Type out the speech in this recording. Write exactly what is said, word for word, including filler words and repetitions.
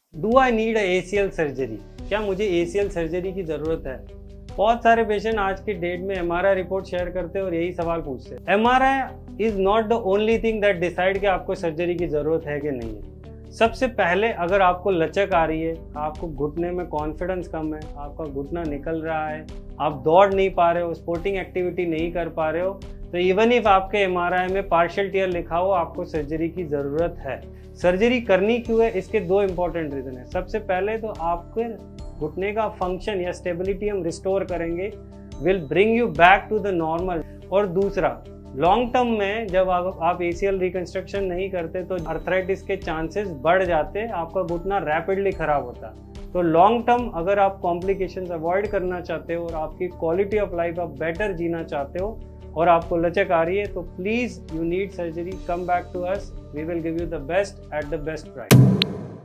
Do I need A C L surgery? क्या मुझे ए C L surgery की ज़रूरत है? बहुत सारे पेशेंट आज की डेट में M R I report share करते हैं और यही सवाल पूछते हैं। M R I is not the only thing that decide कि आपको सर्जरी की ज़रूरत है कि नहीं है। सबसे पहले अगर आपको लचक आ रही है, आपको घुटने में कॉन्फिडेंस कम है, आपका घुटना निकल रहा है, आप दौड़ नहीं पा रहे हो, स्पोर्टिंग एक्टिविटी नहीं कर पा रहे हो, तो इवन इफ आपके एम आर आई में पार्शियल टियर लिखा हो, आपको सर्जरी की ज़रूरत है। सर्जरी करनी क्यों है? इसके दो इंपॉर्टेंट रीज़न है। सबसे पहले तो आपके घुटने का फंक्शन या स्टेबिलिटी हम रिस्टोर करेंगे, will bring you back to the normal. और दूसरा, लॉन्ग टर्म में जब आप आप ए सी एल रिकंस्ट्रक्शन नहीं करते तो अर्थराइटिस के चांसेस बढ़ जाते, आपका घुटना रैपिडली खराब होता। तो लॉन्ग टर्म अगर आप कॉम्प्लिकेशंस अवॉइड करना चाहते हो और आपकी क्वालिटी ऑफ लाइफ आप बेटर जीना चाहते हो और आपको लचक आ रही है, तो please you need surgery, come back to us, we will give you the best at the best price.